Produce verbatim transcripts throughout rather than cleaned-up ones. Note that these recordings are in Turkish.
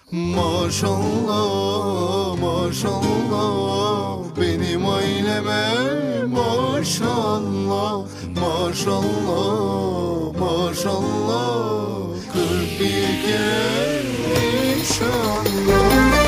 Maşallah, maşallah, benim aileme maşallah, maşallah, maşallah, kırk bir kere inşallah.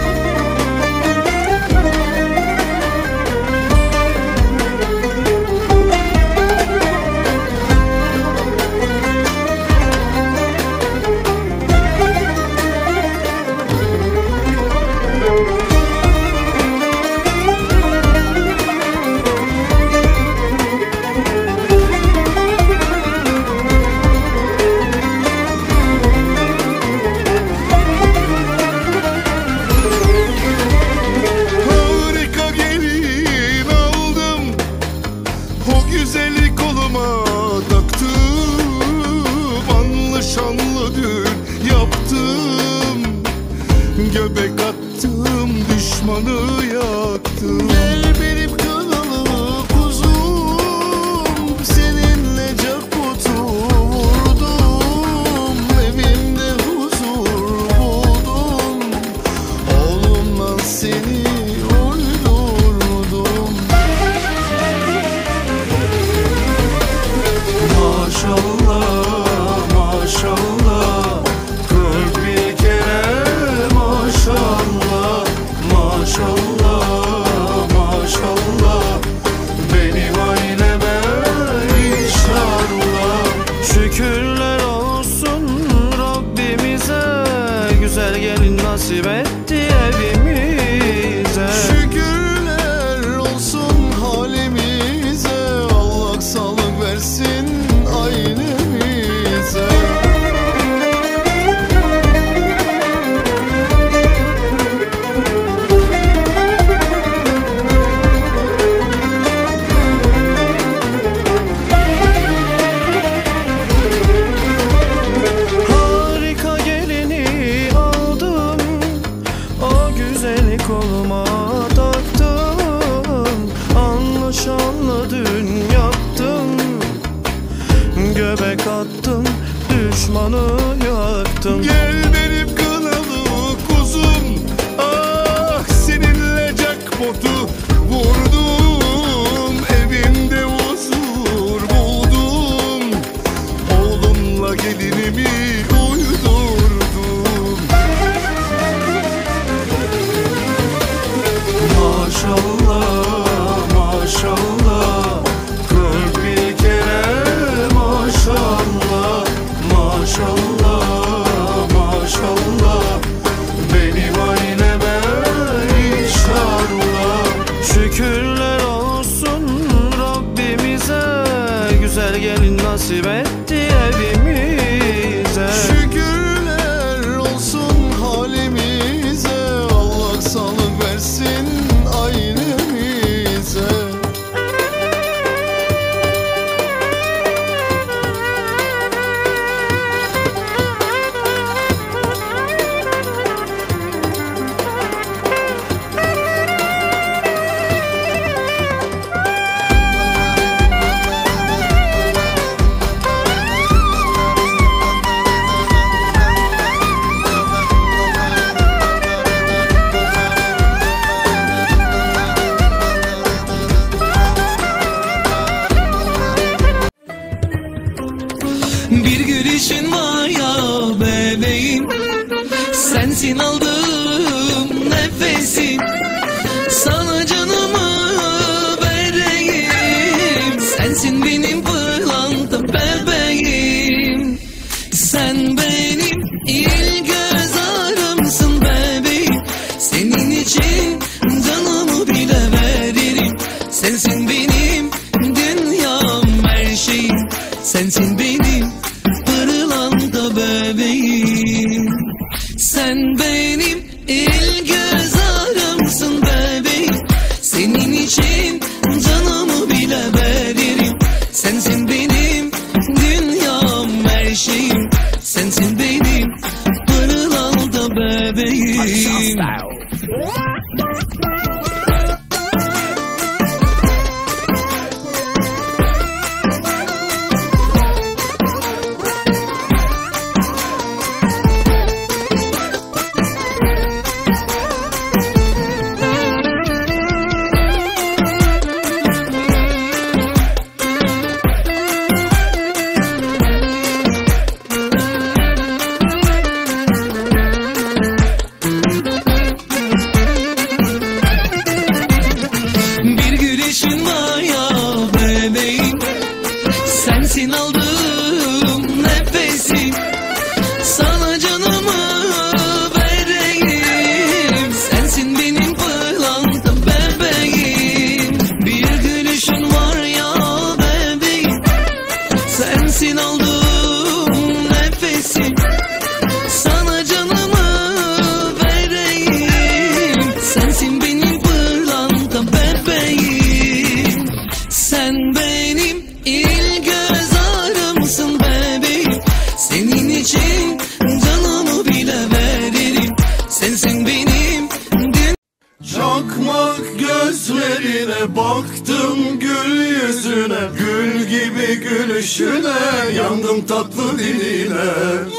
Göbek attım, düşmanı yaktım. Gel benim kanalı kuzum, seninle jackpot'u vurdum. Evimde huzur buldum, oğlumla seni uydurdum. Maşallah, maşallah, kırk bir kere maşallah, maşallah, maşallah, benim aileme inşallah. Şükürler olsun Rabbimize, güzel gelin nasip etti evimize. Şükürler olsun halimize, Allah sağlık versin ailemize. Koluma taktım, anlaşanlı dün yaptım. Göbek attım, düşmanı yaktım. Gel benim kanalı kuzum, ah seninle jackpot'u vurdum. Evimde huzur buldum, oğlumla gelinimi uydurdum. Maşallah, maşallah, kırk bir kere maşallah, maşallah, maşallah, benim aileme inşallah. Şükürler olsun Rabbimize, güzel gelin nasip etti evimize. Şükürler olsun halimize, Allah sağlık versin ailemize. Bir gülüşün var ya bebeğim, sensin aldığım nefesim. Sana canımı vereyim, sensin benim pırlanta bebeğim. Sen benim il göz ağrımsın bebeğim, senin için canımı bile veririm. Sensin benim dünyam, her şeyim, sensin benim pırlanta bebeğim. Sen benim el göz ağrımsın bebeğim, senin için canımı bile veririm. Sensin benim dünyam, her şeyim, sensin benim pırlanta bebeğim. gözlerine, baktım gül yüzüne, gül gibi gülüşüne, yandım tatlı diline.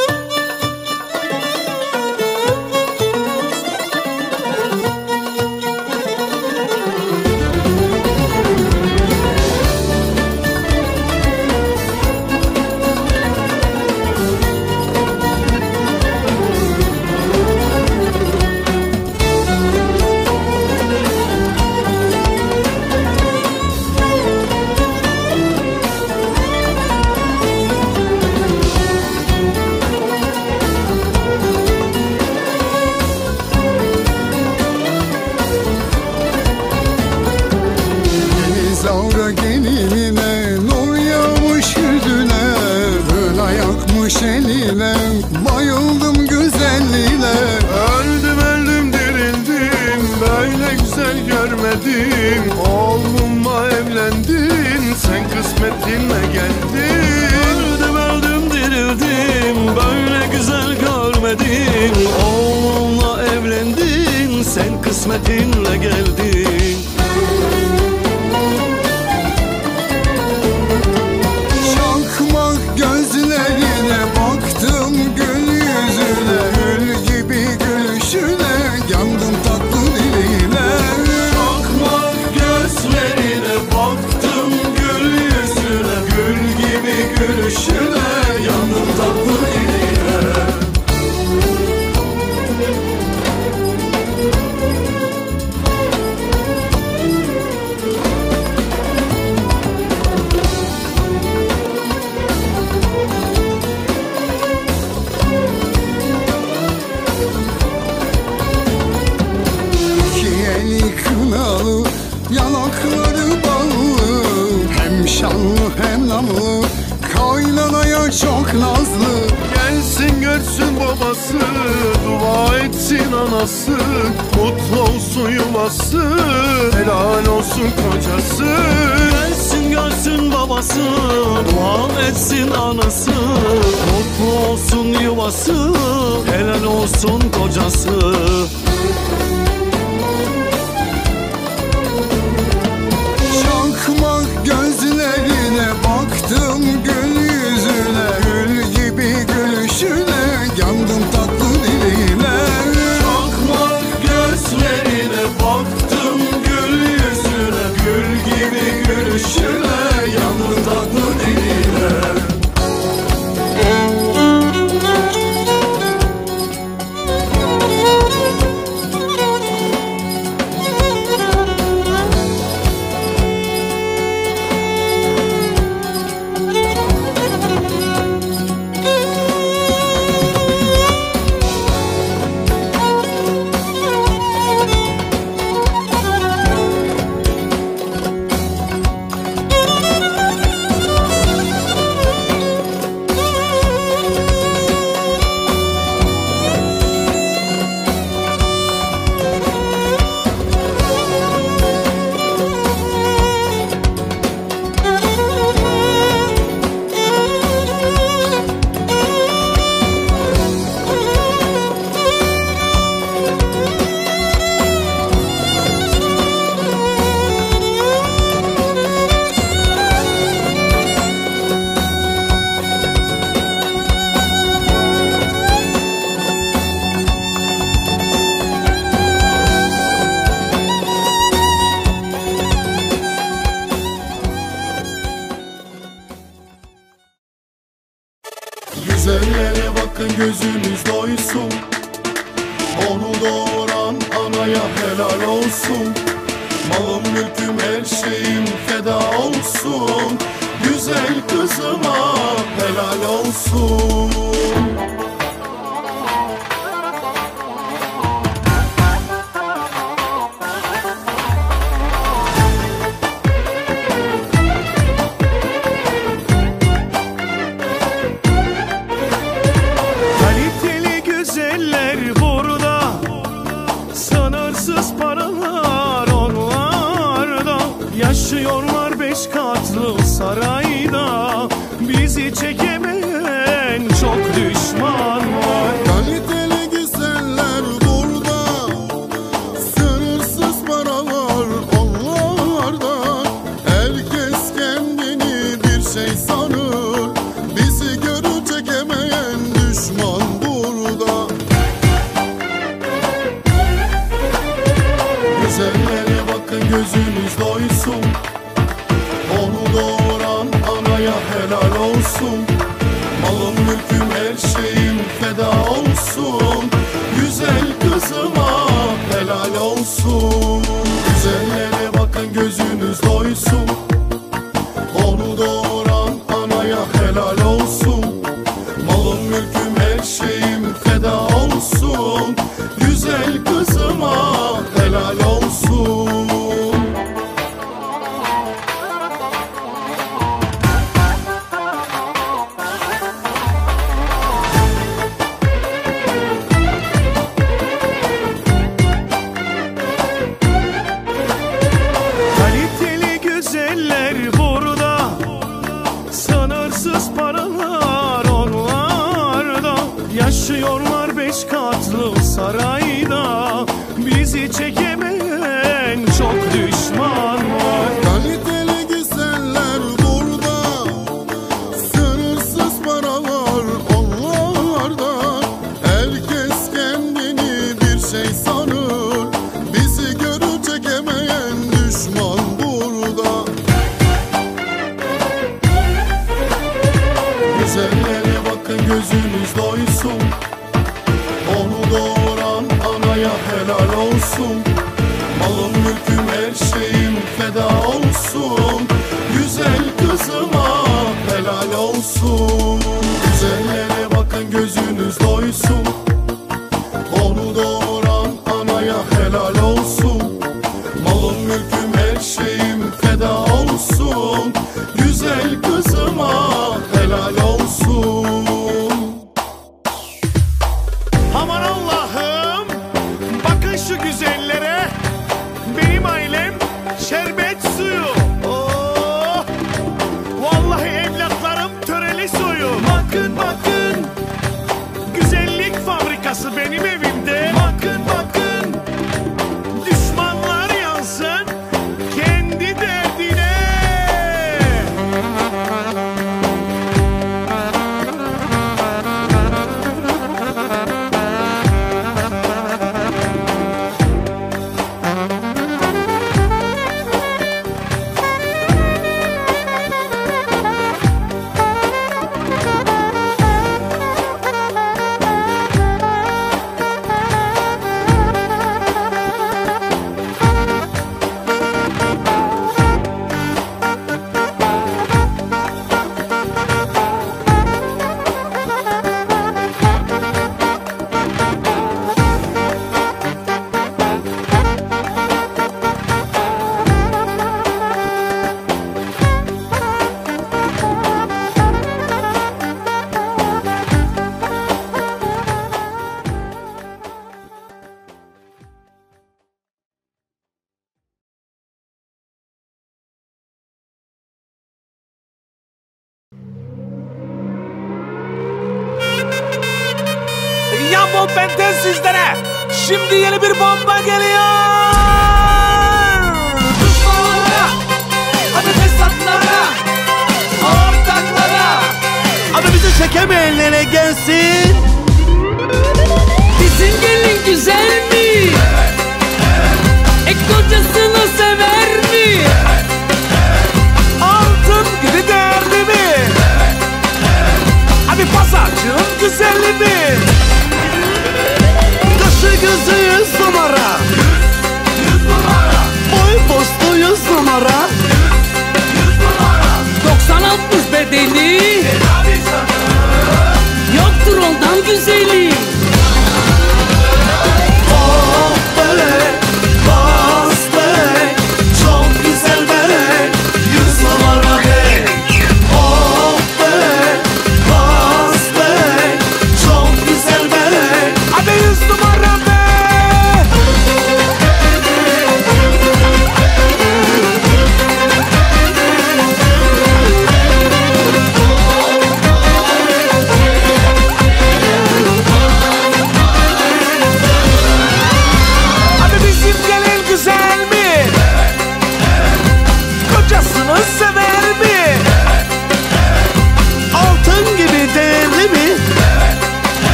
Geline nur yağmış yüzüne, öl yakmış eline, bayıldım güzelliğine. Öldüm öldüm dirildim, böyle güzel görmedim. Oğlumla evlendin, sen kısmetinle geldin. Öldüm öldüm dirildim, böyle güzel görmedim. Oğlumla evlendin, sen kısmetinle geldin. Gözlerine baktım gül yüzüne, gül gibi gülüşüne, yandım tatlı diline. Bakmak gözlerine, baktım gül yüzüne, gül gibi gülüşüne, yandım tatlı diline. Yanakları ballı, hem şanlı hem namlı, kaynanaya çok nazlı. Gelsin görsün babası, dua etsin anası, mutlu olsun yuvası, helal olsun kocası. Gelsin görsün babası, dua etsin anası, mutlu olsun yuvası, helal olsun kocası. Çakmak gözlerine, baktım gül yüzüne, gül gibi gülüşüne, yandım tatlı diline. Çakmak gözlerine, baktım gül yüzüne, gül gibi gülüşüne, yandım tatlı diline. Güzellere bakın gözünüz doysun, onu doğuran anaya helal olsun. Malım mülküm her şeyim feda olsun, güzel kızıma helal olsun. Yaşıyorlar beş katlı sarayda, bizi çekemeyen çok düşman var. Kaliteli güzeller burada, sınırsız paralar onlarda. kızıma helal olsun. Güzellere bakın gözünüz doysun. Onu doğuran anaya helal olsun. Malım mülküm her şeyim feda olsun. Güzel kızıma helal olsun. Kaliteli güzeller burada, sınırsız paralar onlarda. Yaşıyorlar beş katlı sarayda, bizi çekemeyen çok düşman var. Kaliteli güzeller burada, sınırsız paralar onlarda. Herkes kendini bir şey sanır, bizi görür çekemeyen düşman burada. Güzellere bakın gözünüz doysun. Onu doğuran anaya helal olsun. Malım mülküm her şeyim feda olsun. Güzel kızıma helal olsun. Güzellere bakın gözünüz doysun. Onu doğuran anaya helal olsun. Malım mülküm her şeyim feda olsun. Güzel kızıma helal olsun. Aman Allah'ım, bakın şu güzellere. Benim ailem şerbet suyu. Oh! Vallahi evlatlarım töreli suyu. Bakın bakın, güzellik fabrikası benim evimde. Bakın bakın, düşmanlar yansın kendi derdine. İstanbul benden sizlere. Şimdi yeni bir bomba geliyor. Düşmanlara, hadi fesatlara, ortaklara, hadi bizi çekemeyenlere gelsin. Bizim gelin güzel mi? E kocasını sever mi? Altın gibi değerli mi? Hadi pazarcığın güzelliği mi? Kaşı gözü yüz numara, Yüz numara, boy postu yüz numara, yüz numara, doksan altmış bedeni, tedavi sanır. yoktur ondan güzeli. oh bebek, bas bebek, çok güzel bebek, yüz numara bebek. Oh bebek, bas bebek, çok güzel bebek, hadi yüz numara bebek.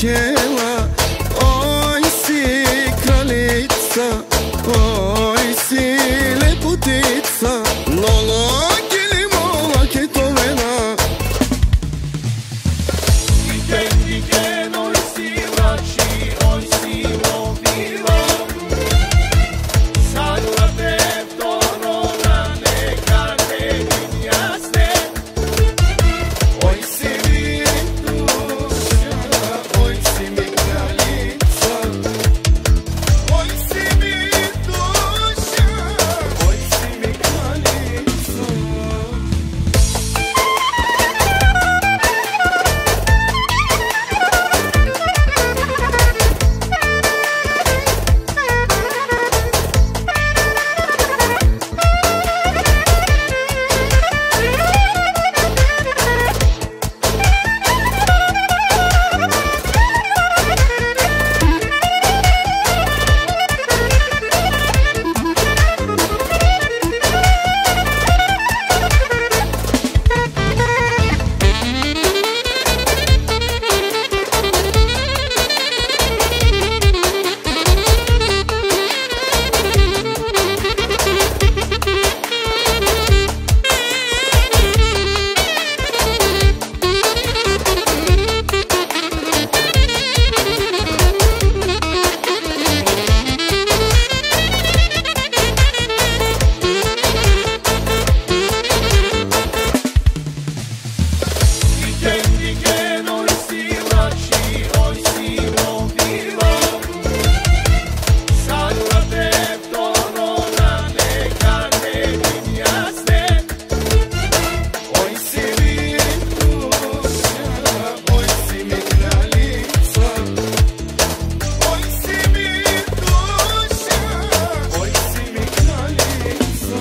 kela. Oj si kraljica, oj si lepotica. Lola geli mola ketovena. Diken diken oj si vrači, oj si lovila. Sada te to roda neka te jasne. Oj si Vituša, oj si mi kraljica. Oj si Vituša, oj si mi kraljica. Diken diken oj si vrači, oj si lovila. Sada te to roda neka te jasne. Oj si Vituša, oj si mi kraljica. Oj si Vituša, oj si mi kraljica.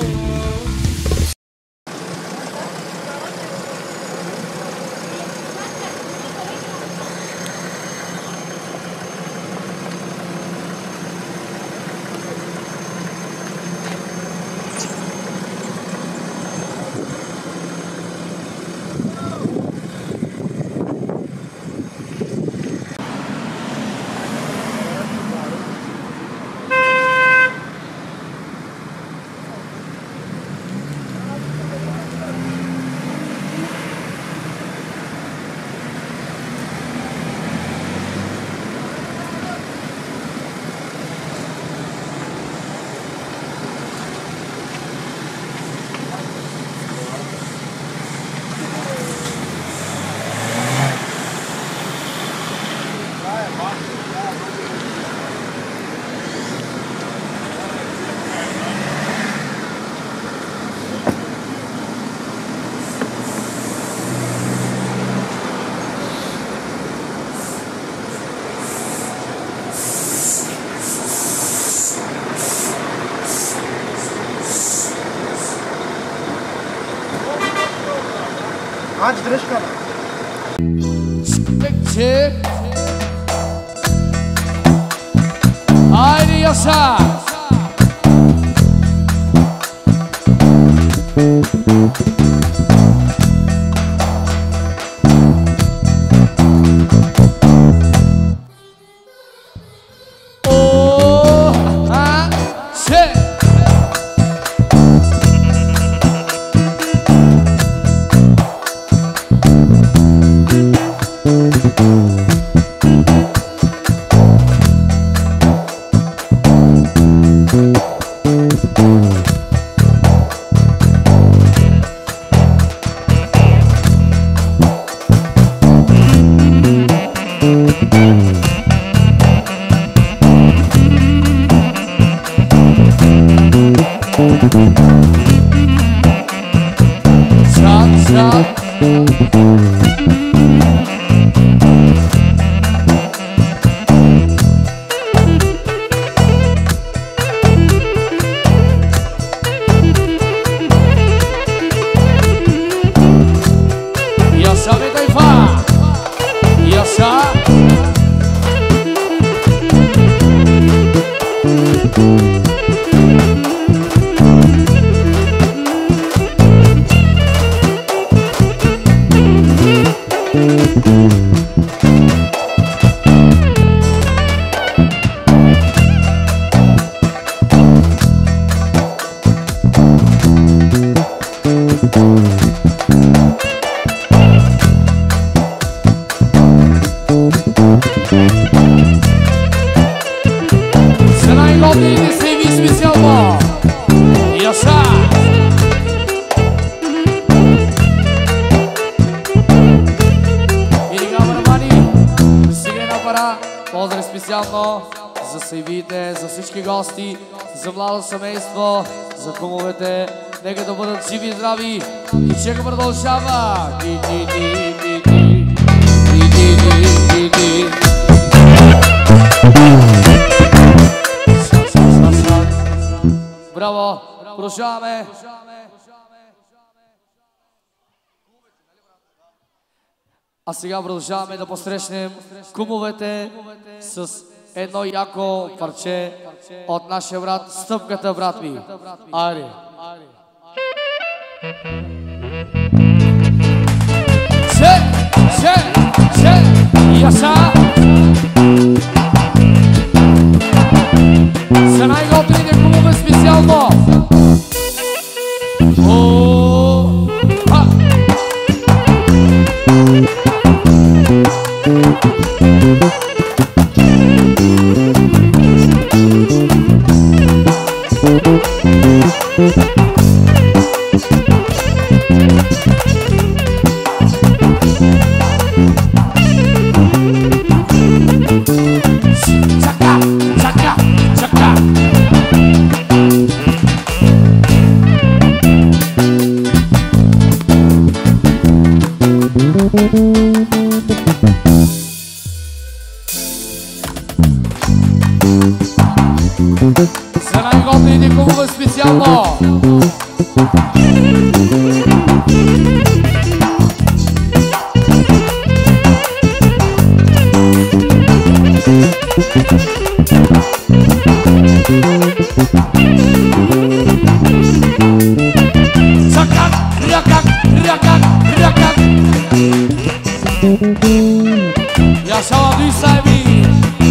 Aç Dreşka. Çek. Haydi yaşa. Oh, ha, çek. Çat çat. Yaşa be tayfa. Yaşa. специално за сейвите, за всички гости, за младо семейство, за кумовете. Нека да бъдат живи и здрави. И чека продължава. Ди, ди, ди, ди, ди. Ди, ди, ди, ди, ди. Браво! Продължаваме. А сега продължаваме да посрещнем кумовете с едно яко парче от нашия брат Стъпката, брат ми. Айде! Се, се, се, яса! За най-готовите кумове специално! О, а! Чака, чака, чака. За най-готовите кумове специално! Чакак, рякак, рякак, рякак. Я шала дисайми.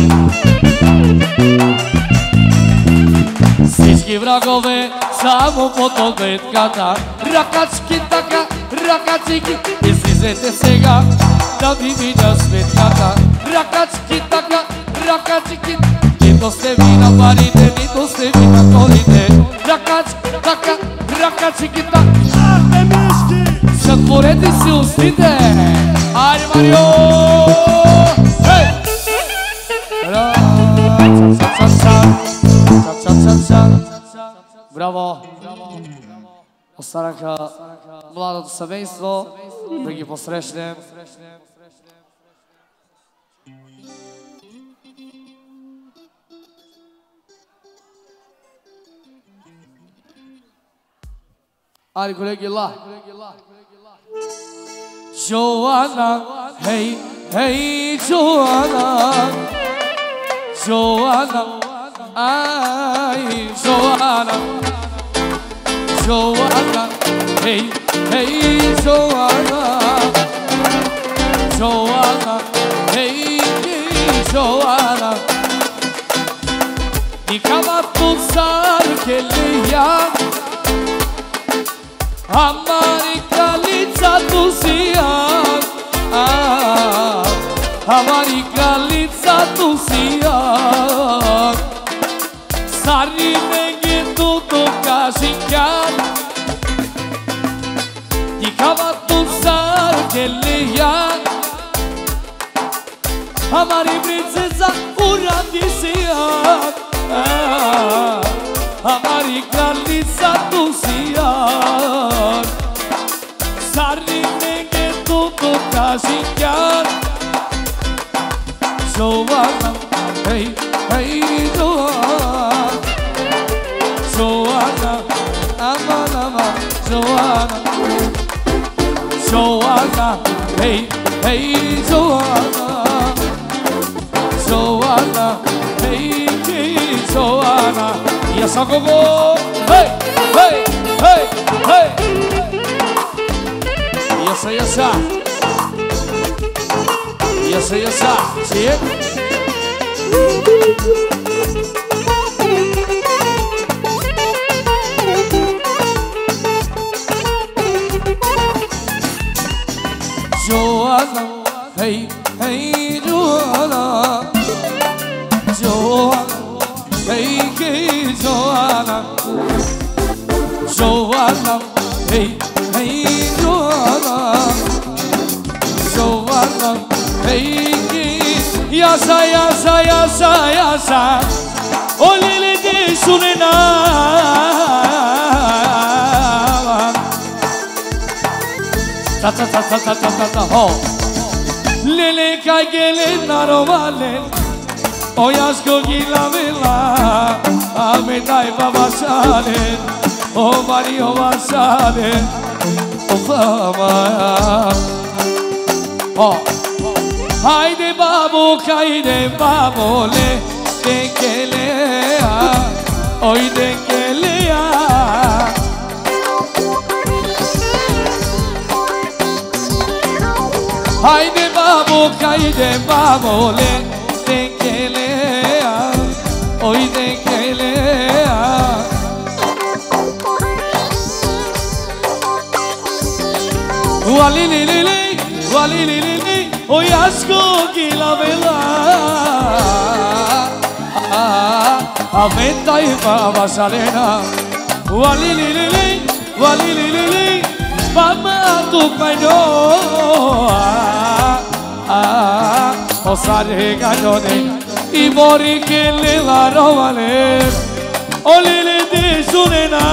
Всички врагове само под ответката. Ракачки така, ракачики. Излизете сега да ви видя светката. Ракачки така, ракачики. Нито сте ви на парите, нито сте ви на колите. Ракачки така, ракачики така. Затворете си устите. Айде, Марио! Хей! Браво! Останаха младото семейство да ги посрещнем. Айде, колеги, ла! Joanna, hey, hey, Joanna, Joanna, ay, Joanna, Joanna, hey, hey, Joanna, Joanna, hey, Joanna, ni kamattu sar keliya, hamari kraljica tu si ja, hamari kraljica tu si ja. Sari nege tu to kaži kjar, ti kamattu sar keliya, hamari princesa uradi si ja, hamari kraljica tu si ja. Sari nege tu to kaži kjar, Joanna, hey, hey, Joanna, Joanna, aman, aman, Joanna, Joanna, hey, hey, Joanna, Joanna, hey, hey, Joanna. Yes, I go go, hey, hey, hey, hey. Yes, yes, yes, yes, see it? Joanna, hey, hey, Joanna, Joanna, hey, hey, Joanna, Joanna, hey, hey, Joanna, Joanna, hey, hey, Yaşa yaşa yaşa yaşa o lili de sunena ta ta ta ta ta ta ta ta ho lili ka gelin narovale o yasko gila vela ame dai baba sale o Mario vasale o fama ho haydi babu haydi babole denkele ya oy denkele ya haydi babu haydi babole denkele ya oy denkele ya wali li li li wali li li li o yasko gila vela Aventa e baba salena wali li li li wali li li li mama tu paino o sare ganone i mori che le la rovale o li li di sunena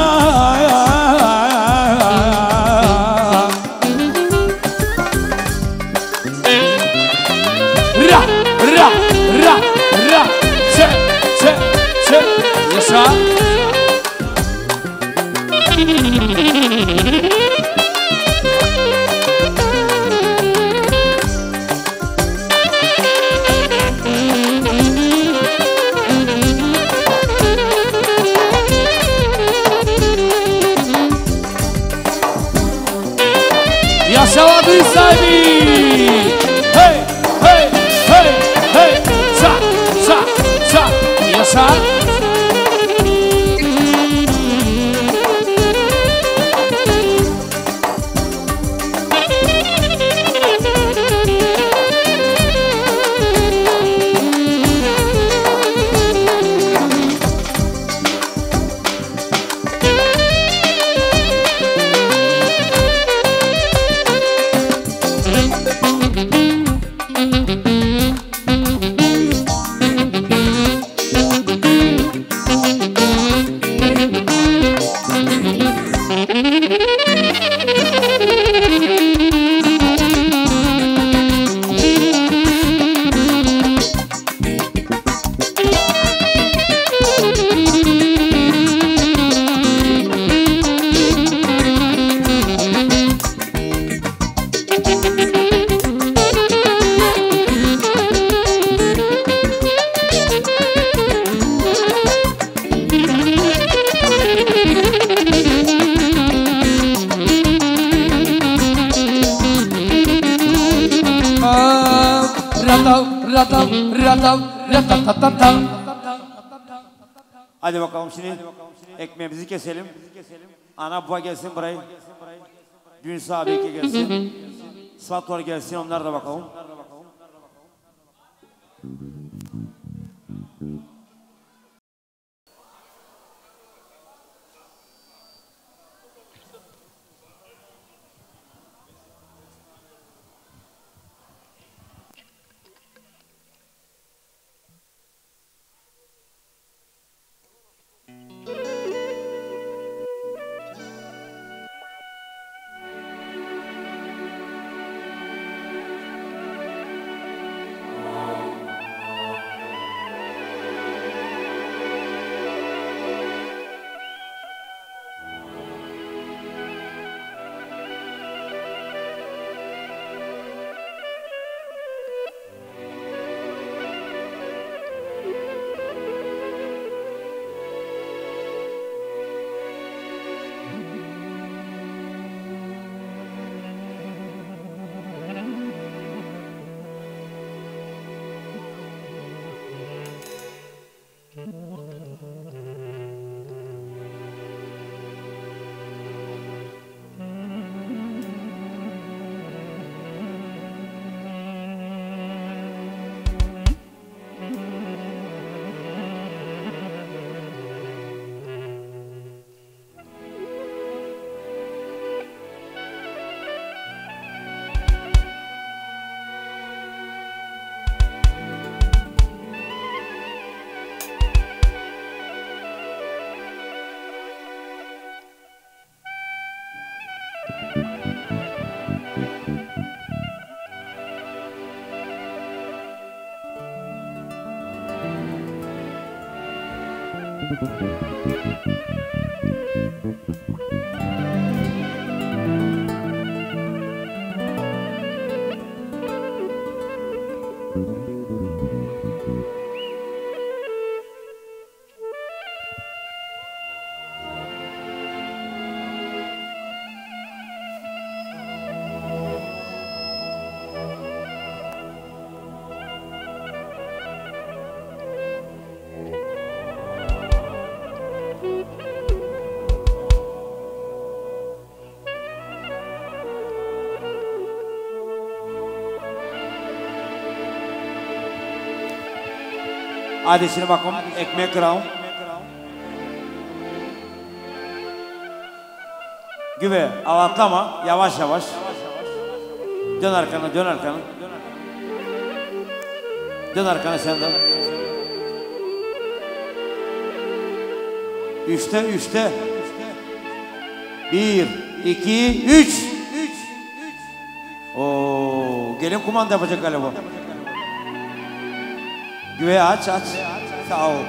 ra ra ra ra che che che yaşa yaşa vadi sahibi hey hey hey hey sa sa sa yaşa Hadi bakalım şimdi ekmeğimizi keselim. Ana baba gelsin burayı. Günsa abi gelsin. Sıfatlar gelsin, onlar da bakalım. Hadi şimdi bakalım ekmek kıralım. Güve avatlama yavaş yavaş. Dön arkana dön arkana. Dön arkana sen de. Üçte üçte. Bir, iki, üç. Oo, gelin kumanda yapacak galiba. Güveyi aç aç. Sağ ol.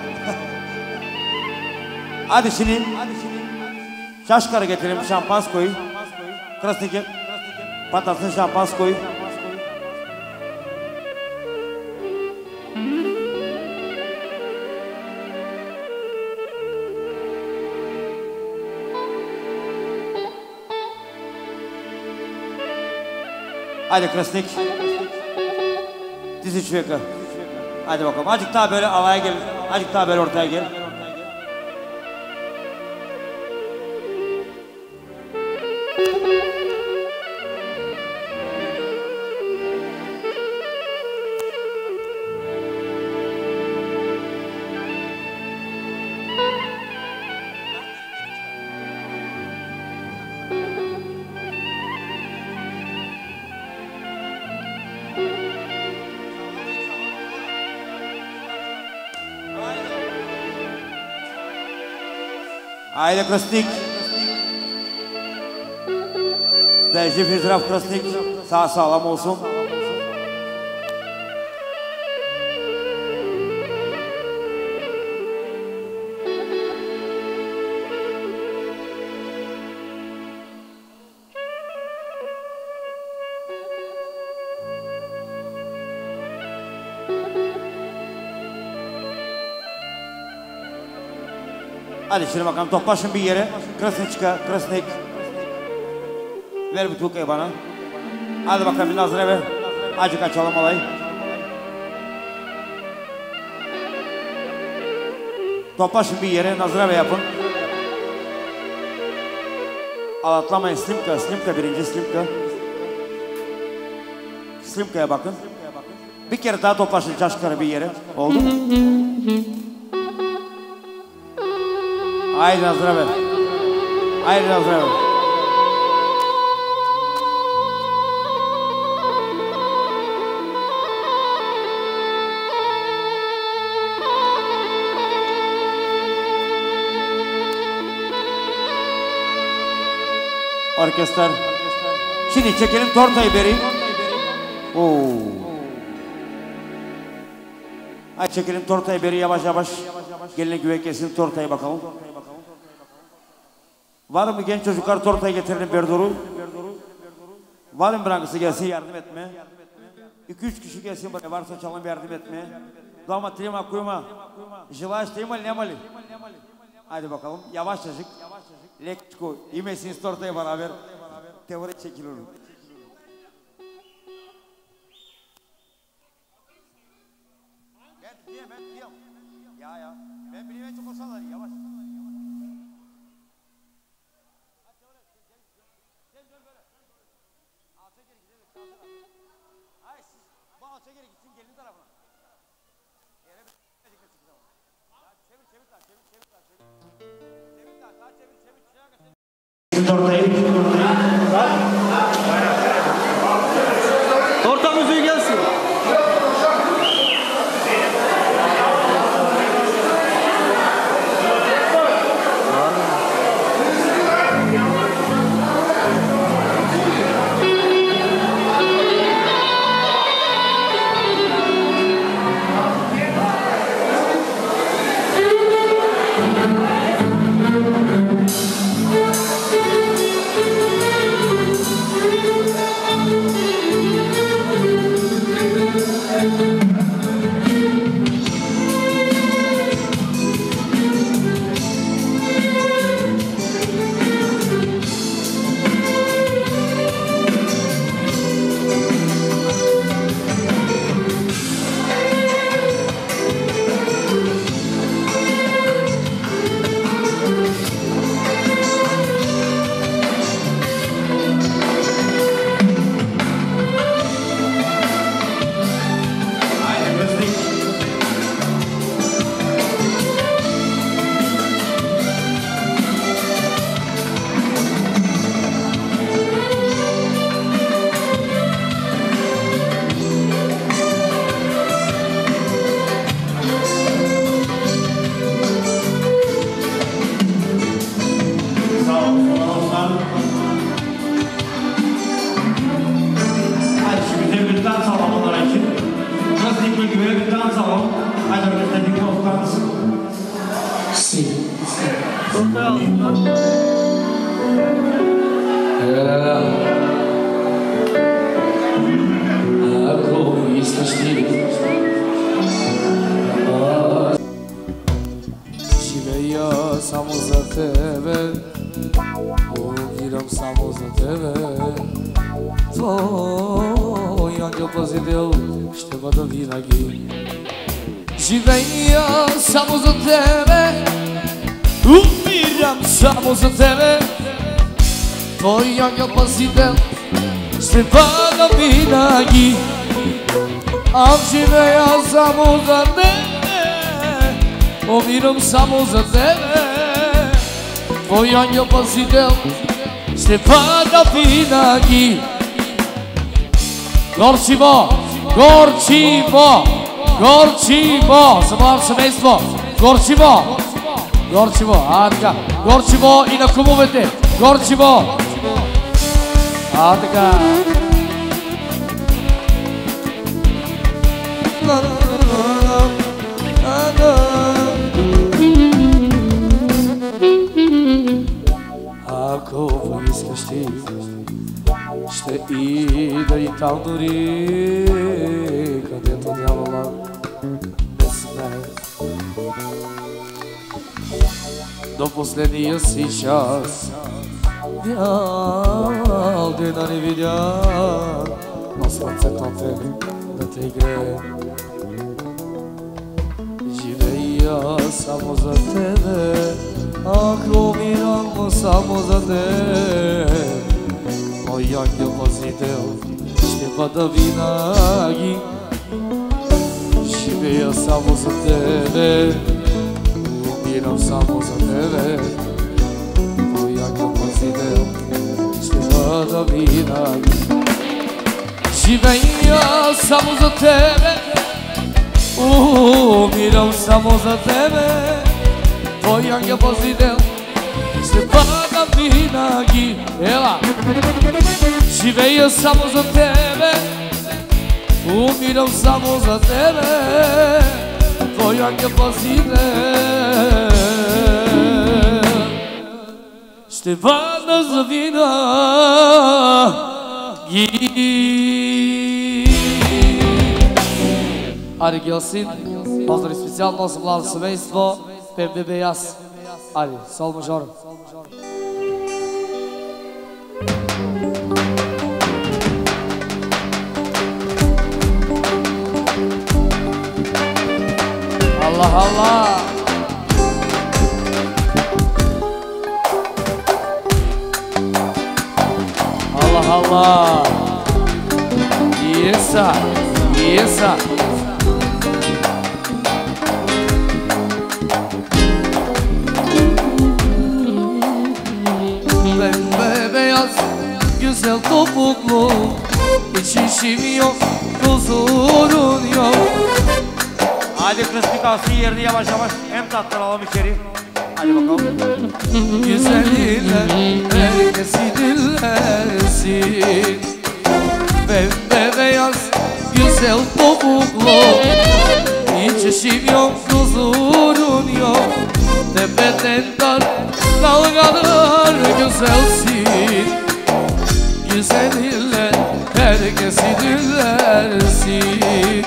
Hadi şimdi. Şaşkarı getirelim şampans koy. Krasniki. Patlasın şampans koy. Hadi Krasnik. Dizi çöke. Hadi bakalım. Azıcık daha böyle alaya gel. Azıcık daha böyle ortaya gel. Aile Krasnik. Değişik Fizraf Krasnik. Sağ sağlam olsun. Hadi şimdi bakalım toplaşın bir yere. Krasnik çıkar, Krasnik. Ver bir tukayı bana. Hadi bakalım bir Nazır'a ver. Acık açalım olayı. Toplaşın bir yere Nazır'a ver yapın. Atlamayın Slimka, Slimka birinci Slimka. Slimka'ya bakın. Bir kere daha toplaşın Çaşkar'a bir yere. Oldu mu? Haydi Nazır'a ver. Haydi Nazır'a ver. Orkestrar. Şimdi çekelim tortayı beri. Oo. Hadi çekelim tortayı beri yavaş yavaş. Gelin güve kesin tortayı bakalım. Var mı genç çocuklar tortayı getirelim Berdor'u? Var mı bırakısı gelsin yardım etme? iki üç kişi gelsin buraya varsa çalın yardım etme. Dama trima kuyma. Jelaş trima nemali. Hadi bakalım yavaşçacık. Lektiko. Yemesiniz tortayı beraber. Teori çekilir. Ben diyeyim ben diyeyim. Ya ya. Ben bilmeye çok olsalar yavaş. Torta müziği gelsin. Твой ангел-пазител ще бъда винаги. Живея само за тебе, умирам само за тебе. Твой ангел-пазител ще бъда винаги. Аз живея само за тебе, умирам само за тебе. Твой ангел-пазител ще бъда винаги. Горчиво, горчиво, горчиво, за моето семейство. Горчиво, горчиво, а така, горчиво и на кумовете. Горчиво, а така. Ако искаш ти, ще ида и там дори, където нямала без мен. До последния си час бял ден да не видя, но слънцето те да те грее. Живея само за тебе, ако умирам само за теб. Мой ангел-пазител ще бъда винаги. Живея само за тебе, умирам само за тебе. Мой ангел-пазител ще бъда винаги. Живея само за тебе, умирам само за тебе. Твой ангел-пазител ще бъда винаги. Ела! Живея само за тебе, умирам само за тебе. Твой ангел-пазител ще бъда за винаги. Ари Гелсин, поздрави специално за младо семейство. ПМДБ и аз. Ари, сол мажор. Allah Allah. Allah Allah. Yes sir. Yes sir. Bembeyaz güzel topuklu, hiç işim yok, huzurun yok. Hadi klasik alsın yerini yavaş yavaş hem tattıralım içeri. Hadi bakalım. Güzeller herkesi dinlersin. Bembeyaz güzel topuklu, hiç işim yok, huzurun yok. Tepeden dar dalgalar güzelsin. Güzeller herkesi dinlersin.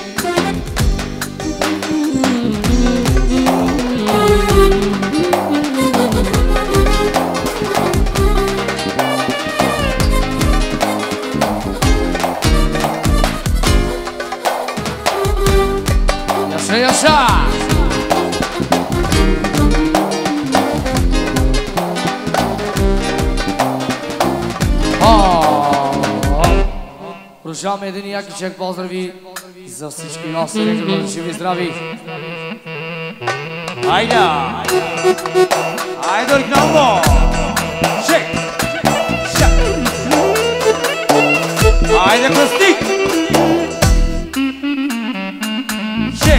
Yaşa yaşa. Продължаваме един яки чек поздрави за всички нас, нека бъдат живи и здрави. Айда! Айда, оригинално! Шек! Шак! Айде, кръстик! Шек!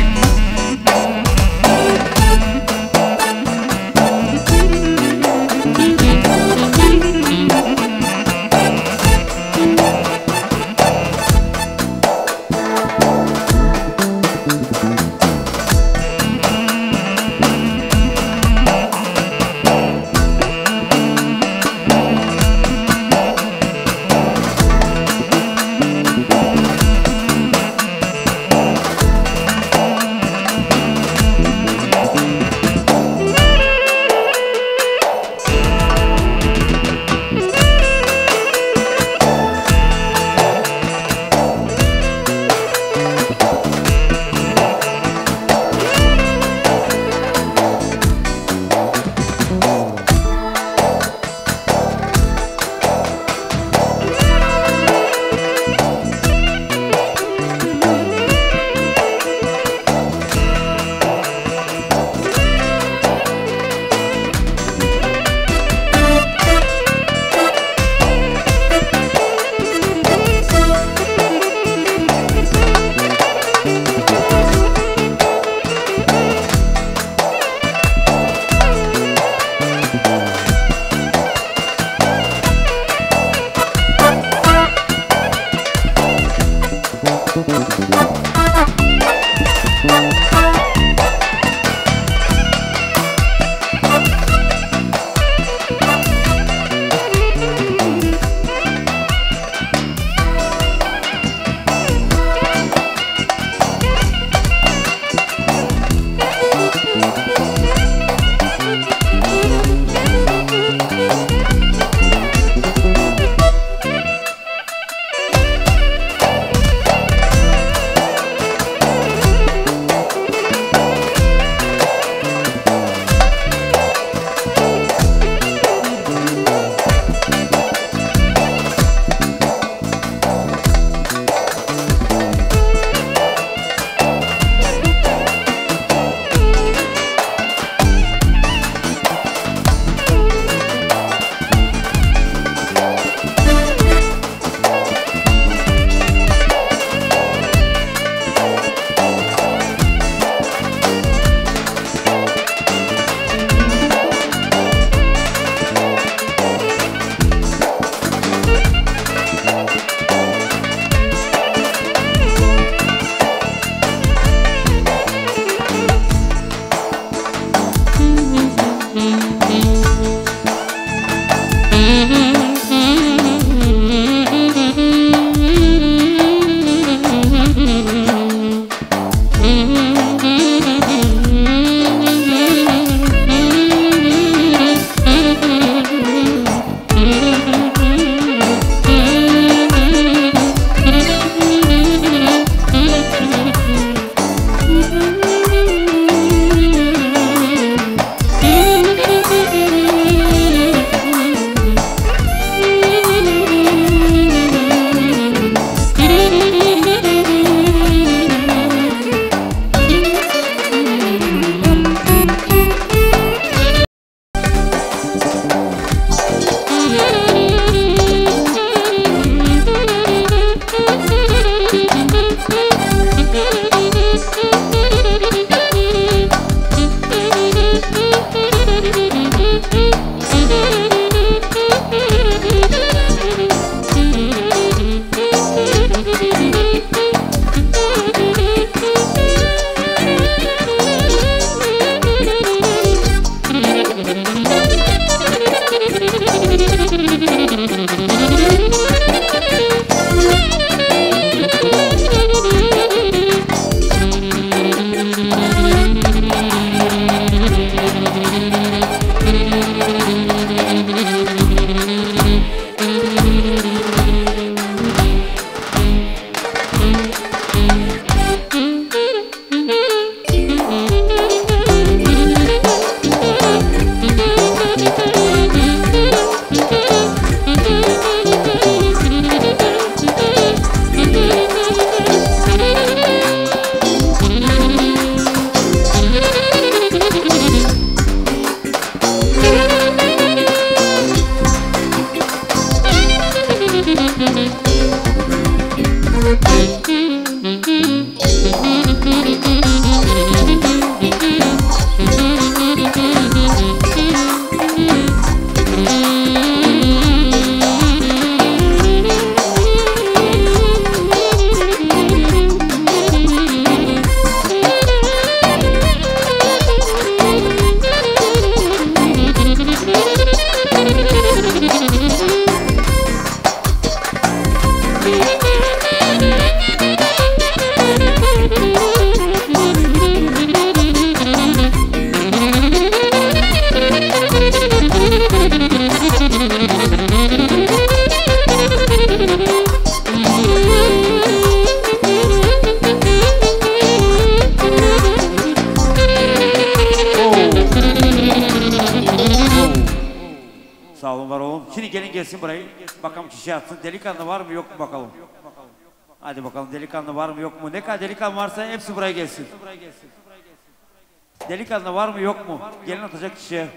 Bakalım kişi atsın. Delikanlı var mı yok mu bakalım. Hadi bakalım delikanlı var mı yok mu? Ne kadar delikanlı varsa hepsi buraya gelsin. Delikanlı var mı yok mu? Gelin atacak kişiye.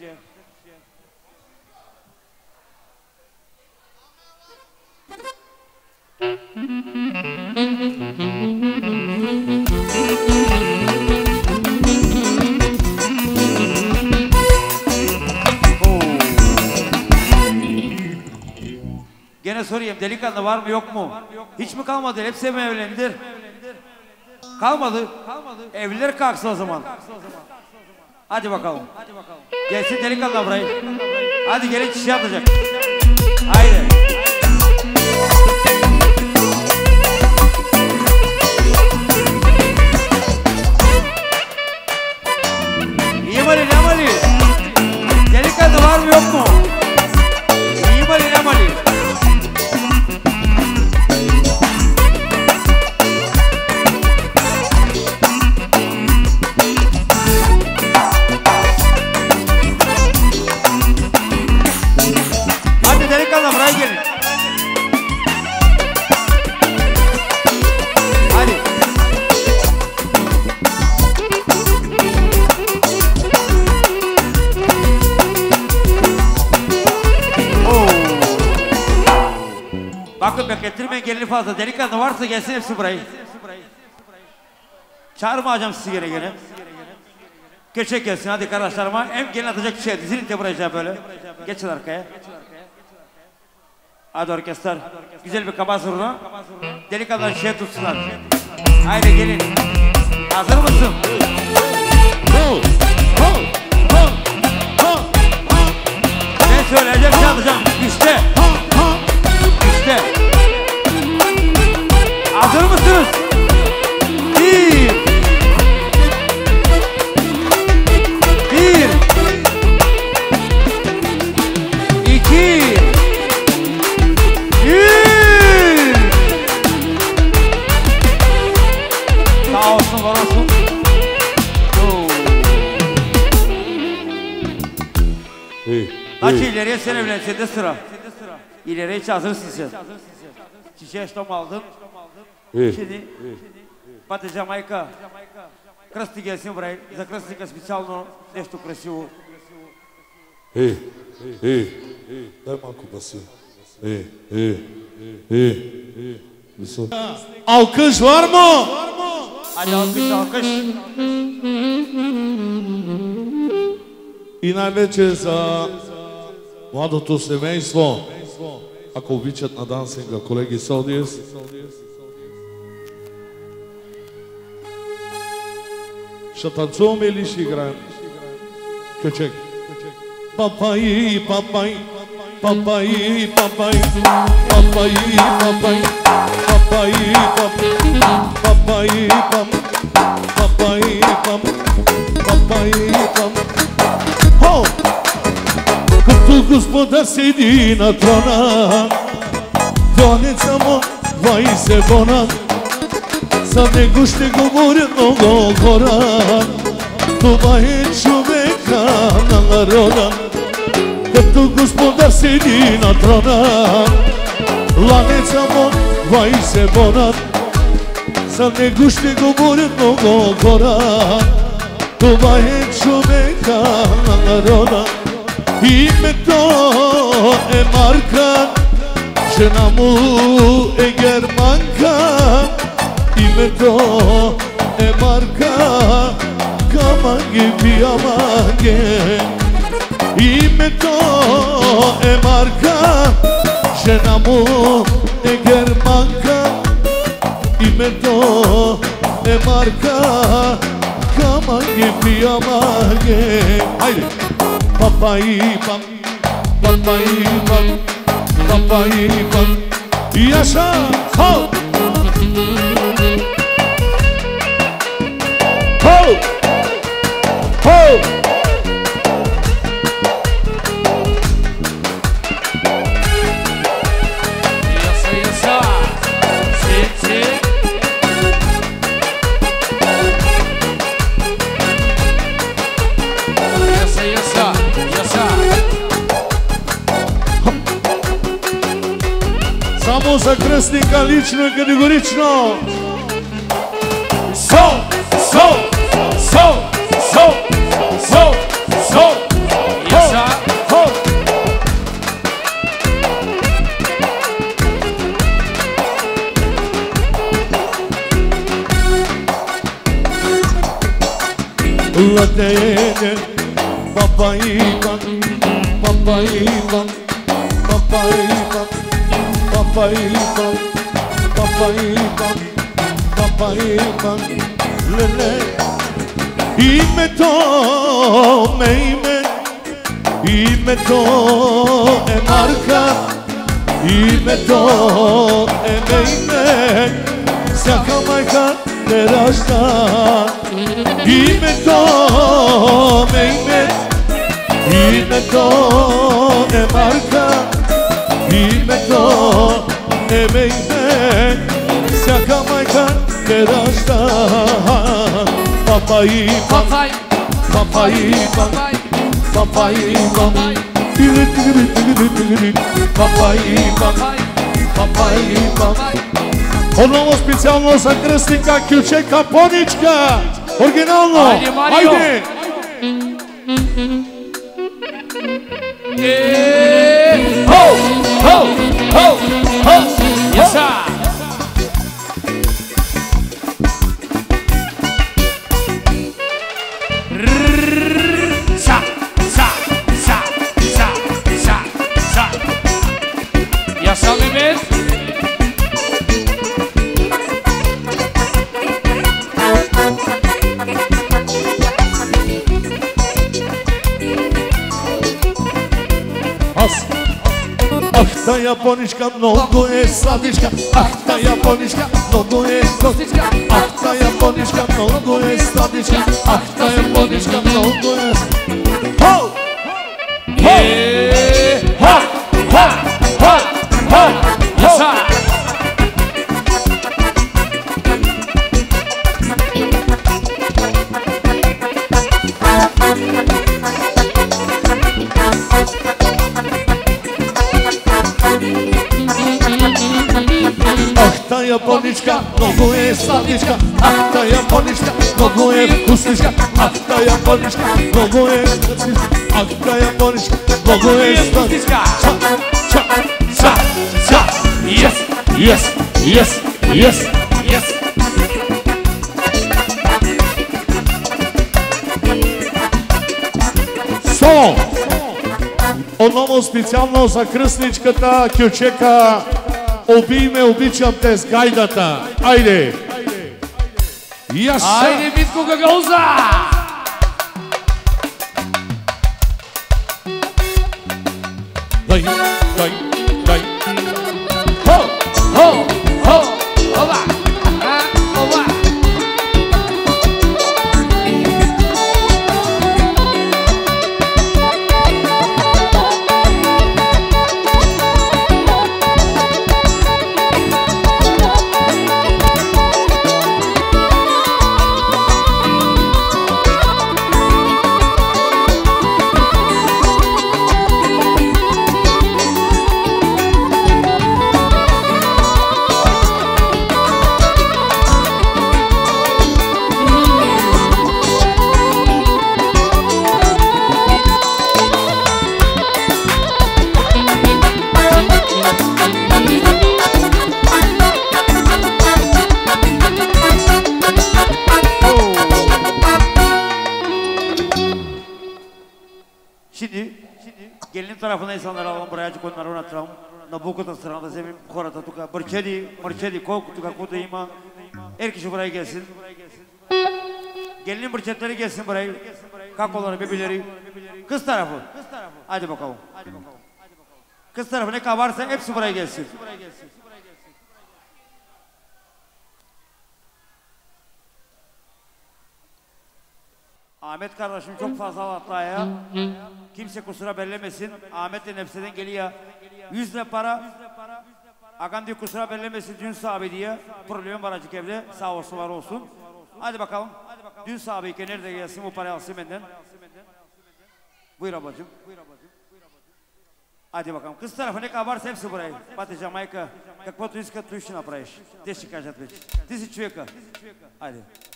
Gene sorayım, delikanlı var mı yok mu? Hiç mi kalmadı? Hepsi mi evlendir? Kalmadı. Evliler kalksın o zaman. Hadi bakalım. Gelsin delikanlı burayı. Hadi gelin kişi atacak. Haydi. İyi mali ne mali? Delikanlı var mı yok mu? İyi mali ne mali? Delikanlı buraya gelin. Hadi. Oo. Bakın beklettirmeyin gelini fazla. Delikanlı varsa gelsin hepsi burayı. Çağırmayacağım sizi gene gene. Köçek gelsin hadi kardeşlerime. Hem gelin atacak bir şey. Dizilin de buraya böyle. Geçin arkaya. Hadi orkestrar, güzel bir kaba zurna. Delikanlılar şey tutsunlar. Haydi gelin. Hazır mısın? Ben söyleyeceğim, şey atacağım. İşte. İşte. Hazır mısınız? Bir. Bir. İki. Sağ olsun, var olsun. Kaç ileriye sen evlensin de sıra. İleriye hiç hazırsın sen. Çiçeğe ştom aldın. Şimdi Pati Jamaica. Красти gelsin buraya. За крастика специално нещо красиво. Ей, ей, дай малко баси. Ей, ей, ей, ей. Alkış var mı? Hadi alkış alkış. И най-вече за младото семейство, ако обичат на дансинга, колеги Солдиес. Ще танцуваме или ще играем? Кючек. Папай, папай, папай, папай, папай, папай, папай, папай, папай, папай, папай. Хо! Като Господа седи на трона, донеца му двайсет бона, за него ще говорят много хора. Това е човека на народа, като Господа седи на трона, ланеца му двайсет бона, за него ще говорят много хора. Това е човека на народа, името е Марка, жена му е германка. Името е Марка, камъни пиямаге. Името е Марка, жена му е германка. Името е Марка, камъни пиямаге. Хайде! Папа и пап, папа и пап, папа и пап. Яша! Хоу! Хоу! Хоу! Яса, яса! Сик, сик! Яса, яса! Яса! Само за кръстника лично и категорично. Сол! Сол! Сол! Сол! Сол! Сол! Яса! Хоу! Ладене, папа Иван, папа Иван, папа Иван, папа Иван, папа Иван, папа Иван, леле. Името ме име, името е Марка, името е ме име, всяка майка те ражда. Името ме име, името е Марка, името е ме име, всяка майка те ражда. Папа Иван, Папай! папа Иван, Папай! папа Иван, Папай! папа Иван, Папай! папа Иван. Папай! Отново специално за кръстника Кюче Капоничка. Оригинално. Айде, Марио. Айде. Е, хоу! Хоу! Хоу! Хоу! Яса! Са! Са! Са! Са! Са! Са! Яса ли бе? Аз. Ах, та японичка много е сладичка. Ах, та японичка много е простичка. Ах, та японичка много е сладичка. Ах, та японичка много е. Хоу! Е, ха! Ха! Ха! Ха! Яса! Ах, та японичка много е сладичка. Ах, та японичка много е вкусничка. Ах, та японичка много е вкусничка. Ах, та японичка много е сладичка. Ча, ча, Са! Са! Yes! yes, yes, yes. Yes! Соло! Отново специално за кръстничката Кючека. Убий ме, обичам те с гайдата. Айде! Яша! Айде, Витко Гагауза! Дай, дай, дай. Хоу! Хоу! Хоу! Ова! А, ова! tarafına insanları alalım, buraya açık onları oynatıralım. Nabuka'da sırada zemin хората тук. Мърчеди, мърчеди, колко тук, каквото има. Her kişi buraya gelsin. Gelinin mırçetleri gelsin buraya. Kakoları, bebeleri. Kız tarafı. Hadi bakalım. Kız tarafı ne kadar varsa hepsi buraya gelsin. Ahmet kardeşim çok fazla hatta. Kimse kusura bellemesin. Ahmet de nefseden geliyor. Yüz lira para. Agan diyor kusura bellemesin dün sahibi diye. Problemim var acık evde. Sağ olsun var olsun. Hadi bakalım. Dün sahibiyken nerede gelsin bu parayı alsın benden. Buyur ablacığım. Hadi bakalım. Kız tarafı ne kadar varsa hepsi buraya. Батя майка, каквото искат, той ще направиш. Те ще кажат вече. Ти си човека. Хайде.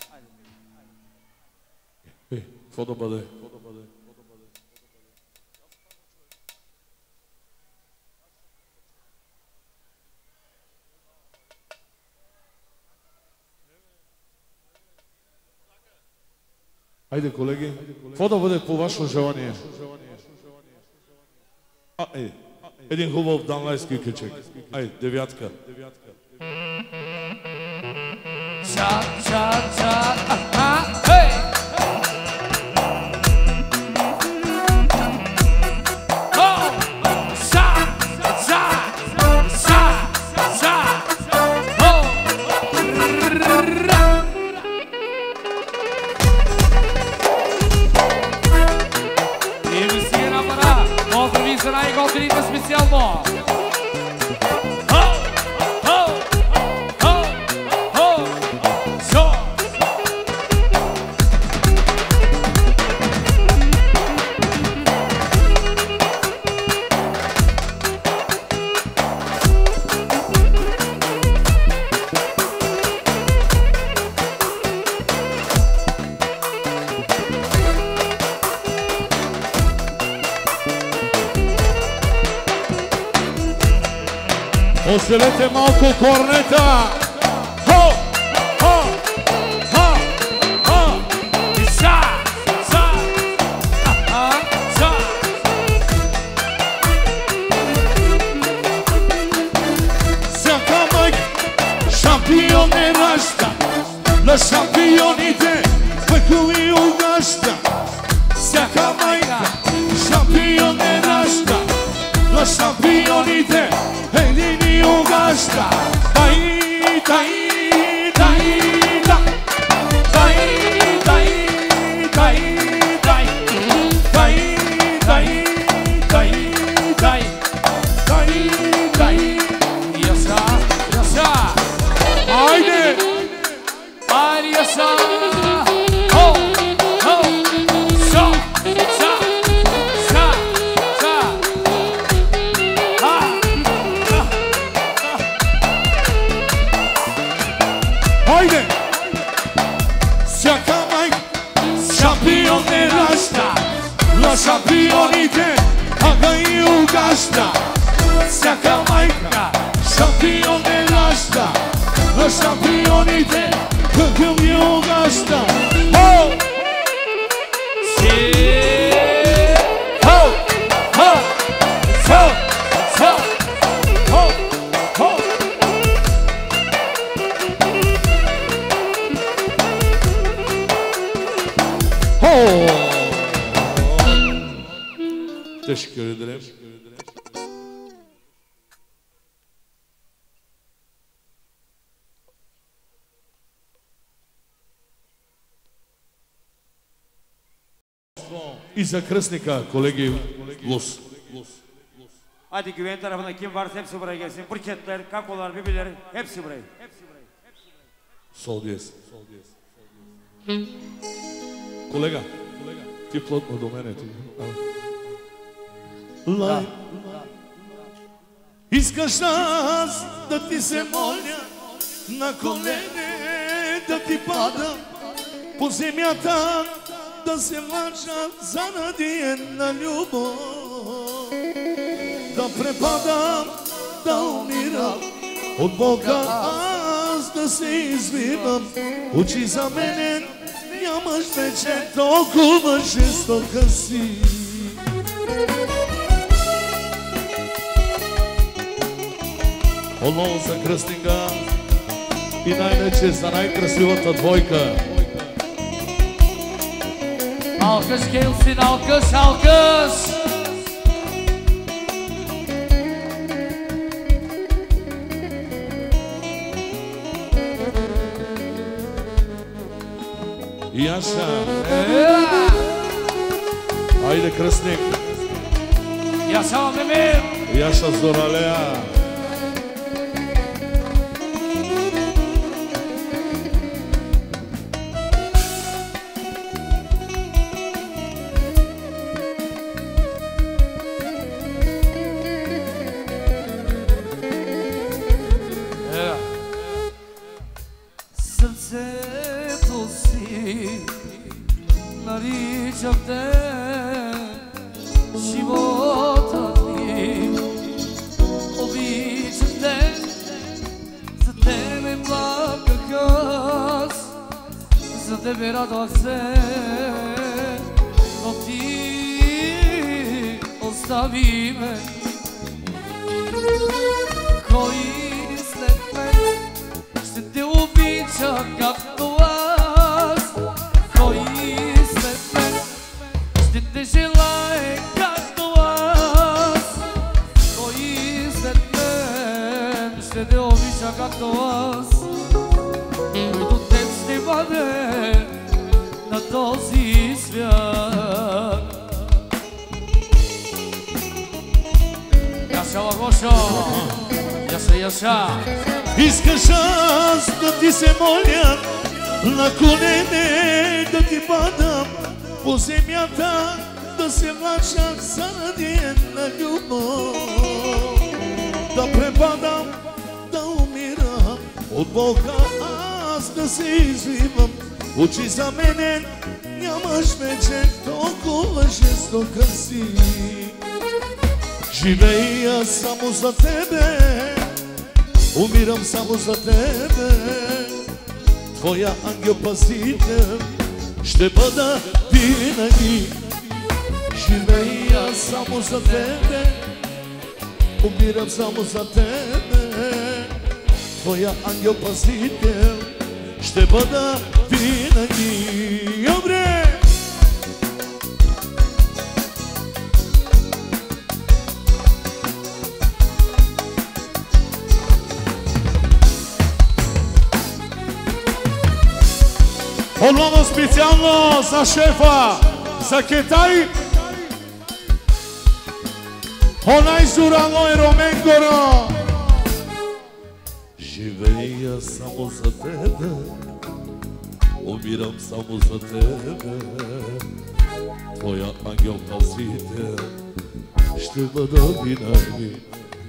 Е, какво да бъде? Айде, колеги, какво да бъде по ваше желание? А, е, един хубав данлайски кючек. Айде, девятка. Ча, ча, ча, аха, хей! О! Ша, ша, ша, ша, о! И ми си е напара, поздрави за най-готините специално! Оселете малко корнета! Хо! Хо! Хо! Хо! Ша! Ша! Аха! Ша! Всяка майка шампион е ражда, на шампионите пъкови угаща. Всяка майка шампион е ражда, на шампионите едини угаща. Дай, дай, дай, да. Дай, дай, дай, дай. Дай, дай, дай, дай. Дай, дай. Яша! Яша! Айде! Айде, Яша! Хо! Хо! Ша! Ша! Ша! Ша! А! Айде! Всяка майка шампион е ражда, на шампионите ага и угаща. Всяка майка шампион е ражда, на шампионите ага и угаща. О! Си! Хо! Хо! Хо! Хо! Хо! Хо! Ho! Teşekkür ederim. И за кръстника, колеги, Лус. Hadi güven tarafında kim varsa hepsi buraya gelsin. Mırçetler, kakolar, bebeler hepsi buraya. Сол дiyez. Колега, ти плътно до мене. Лай. Искаш аз да ти се моля, на колене да ти падам, по земята да се лъжа заради една любов. Да препадам, да умирам, от Бога аз да се извивам. Очи за мене нямаш вече, толкова жестока си. Отново за кръстника и най-вече за най-красивата двойка. Alkış gelsin, alkış, alkış. Яша. Айде, кръстник. Yaşa Memir. Яша Зоралея. Srceto si narичам те, живота ми, обичам те, за тебе плаках аз, за тебе радвах се, но ти остави ме. Кой след мен ще те обича както аз? Кой след мен ще те желае както аз? Кой след мен ще те обича както аз? Който теб ще бъде на този свят. Яша Лагошо, Яша, Яша. Искаш аз да ти се моля, на колене да ти падам, по земята да се влача заради една любов. Да препадам, да умирам, от болка аз да се извивам. Очи за мене нямаш вече, толкова жестока си. Живея само за тебе, умирам само за тебе. Твоя ангел-пазител ще бъда винаги. Живея само за тебе, умирам само за тебе. Твоя ангел-пазител ще бъда винаги. Добре! Отново специално за шефа, за Китай. Онай Зурано и Ромен Горо. Живея само за тебе, умирам само за тебе. Твоя ангел-пазител ще бъда винаги.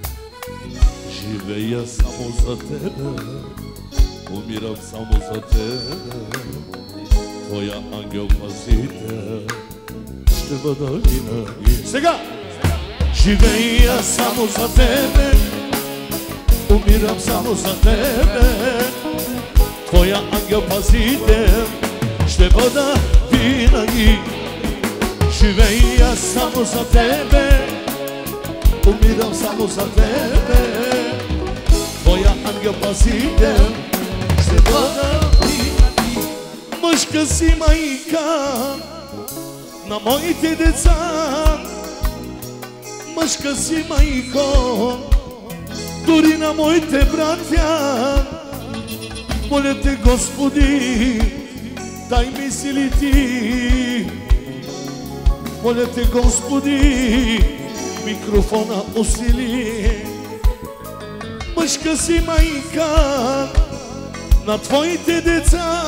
Живея само за тебе, умирам само за тебе. Твоя ангел-пазител ще бъда винаги. Сега! Живея само за тебе, умирам само за тебе. Твоя ангел-пазител ще бъда винаги. Живея само за тебе, умирам само за тебе. Твоя ангел-пазител ще бъда винаги. Мъжка си майка на моите деца. Мъжка си майко, дори на моите братя. Моля те, Господи, дай ми сили ти. Моля те, Господи, микрофона усили. Мъжка си майка на твоите деца.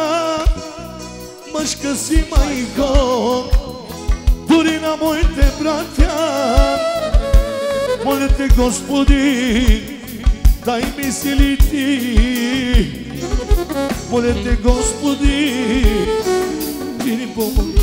Мъжка си майко, дори на моите братя. Моля те, Господи, дай ми сили ти. Моля те, Господи, ти ни помогни.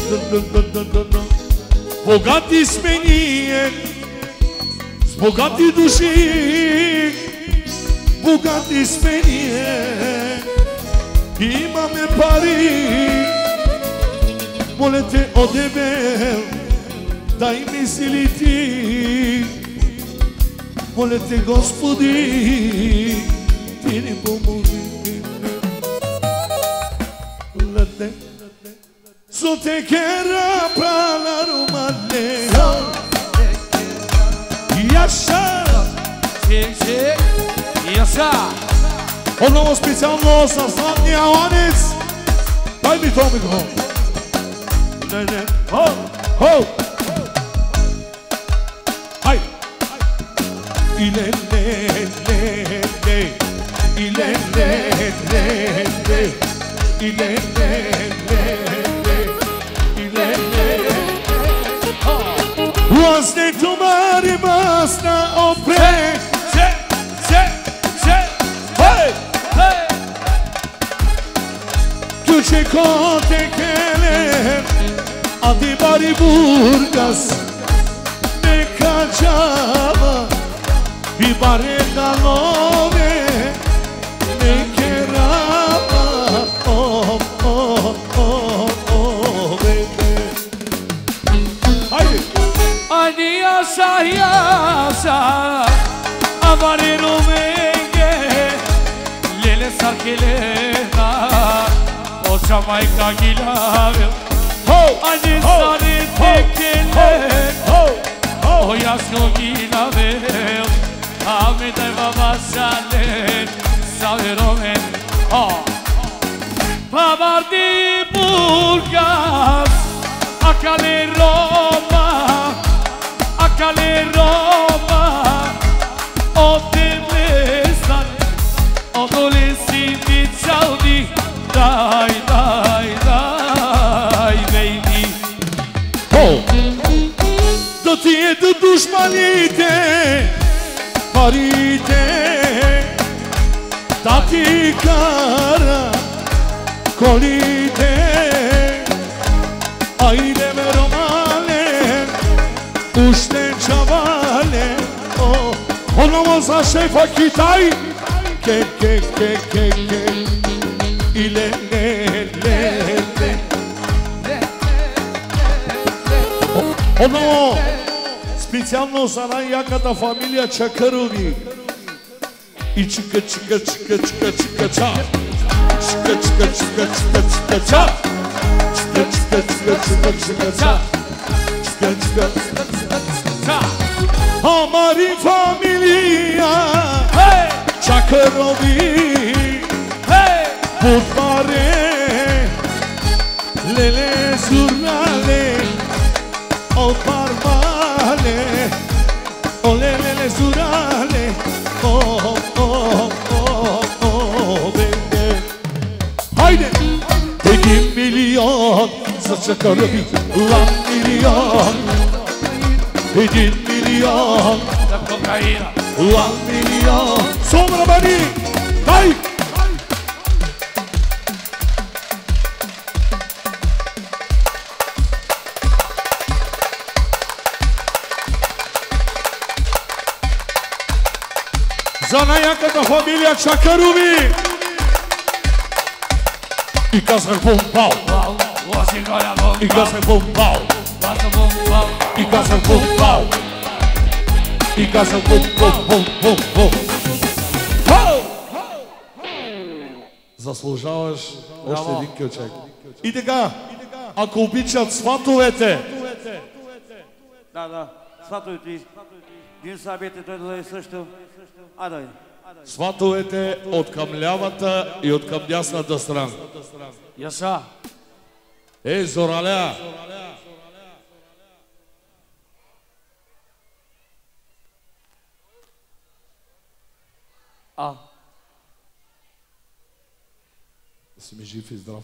Богати сме ние, с богати души. Богати сме ние, имаме пари. Моля те, о дебел, дай ми сили ти. Моля те, Господи, ти ни помогни. Лете, со те кера прана румане. Яша! Чек, чек, яша! Отново специално с златния ланец. Дай ми то, Мико. Не, не. Хо, хо. Хай. Иле, ле, ле, ле. Иле, ле, ле, ле. Иле, ле, ле, ле. Иле, ле, ле. Возне тумари масна опре. Чек, чек, чек, Хай. хей! Küçük o tekeler Adi bari Burgas Ne kaçama Bir bari kalove Ne kerama Oh oh oh oh bebe Haydi Haydi yaşa yaşa Amari rumenge Lele sarkelena O Jamaica gilave Haydi sarı tekele O yaşo gilave Ahmet baba şale Saveromen Pavardi Burgas Akale Roma Akale Roma O temestan O dolesi di Saudi Dai dai dai baby Ho Do ti e do dușmanite Parite Tati cara Colite Aile me romane Uște chavale Oh Onomos a șefa chitai Ke ke ke ke ke Ile le le le Ono специално за най-яката фамилия Чакарови. И чика чика чика чика чика ча. Чика чика чика чика чика ча. Чика чика чика чика чика ча. Чика чика чика чика ча. Амари фамилия Чакарови. Путмаре Леле зурнале O parmale, o lelele surale, oh oh oh oh bende. Haydi, peki milyon, saça karabi, lan milyon, peki milyon, lan milyon. Sonra beni, day. За най-яката фамилия Чакарови! И казах бум-бау! И казах бум-бау! И казах бум-бау! И казах бум-бум-бум-бум-бум! Заслужаваш още един кючек. И така, ако обичат сватовете... Да, да, сватовете. Дин Сабете, той да е също. Адай. Сватовете от към лявата и от към дясната страна. Яша. Е, Зораля! А. Си ми жив и здрав.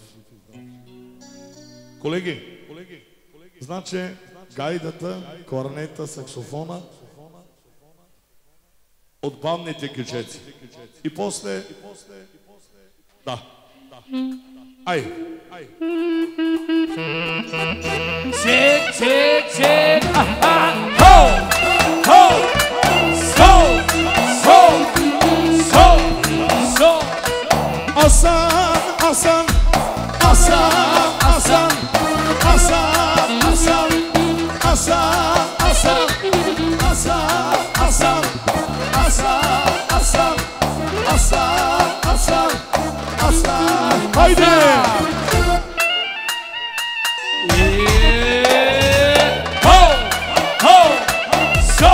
Колеги, значи гайдата, корнета, саксофона от бавните кючеци. И после... Да. Ай! Чек, чек, чек! Ho! Ho! So! So! So! So! Асан! Асан! Асан! Асан! Асан! Асан! Асан! Асан! Асан! Асан! Айде! Ho! Ho! So!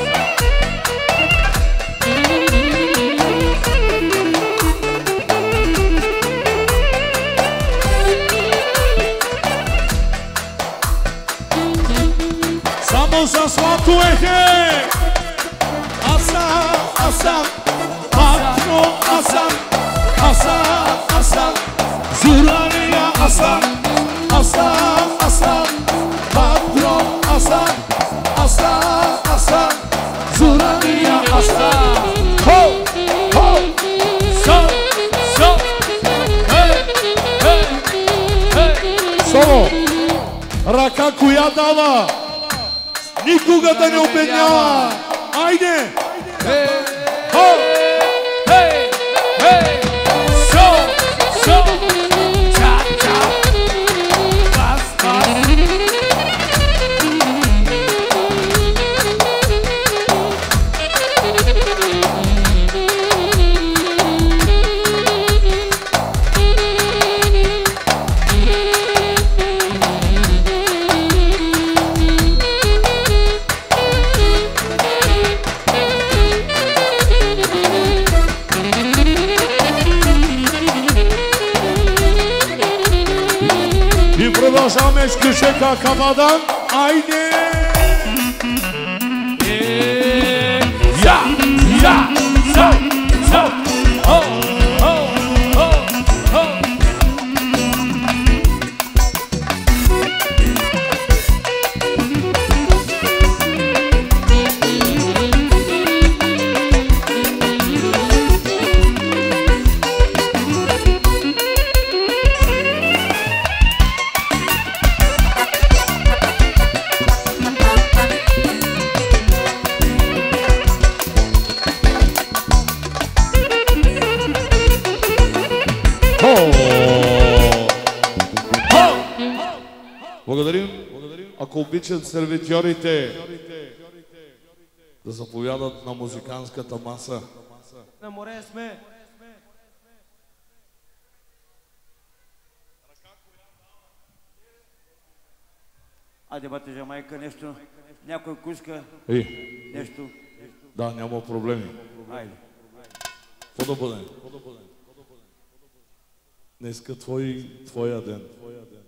Само за слато ехе! Асам, асам, патро асам, асам, асам, зурания асам, асам, асам, патро асам, асам, асам, зурания асам. Ho! Ho! So! So! Hey! Hey! Hey! Соло, ръка коя дава, никога да не обеднява. Айде! Ho! Hey! Hey! So! So! Cha! Cha! Basta! И продължаваме с Кюшека Кабадан. Айде! Ya! Ya! So! So! Ho! Ho! Ho! Ho! Благодарим. Ако обичат сервитьорите да заповядат на музиканската маса. На море сме. Айде, бате Жамайка, нещо. Някой куска, Ей, нещо. да, няма проблеми. Айде. Какво да бъде? Днеска твой, твоя ден.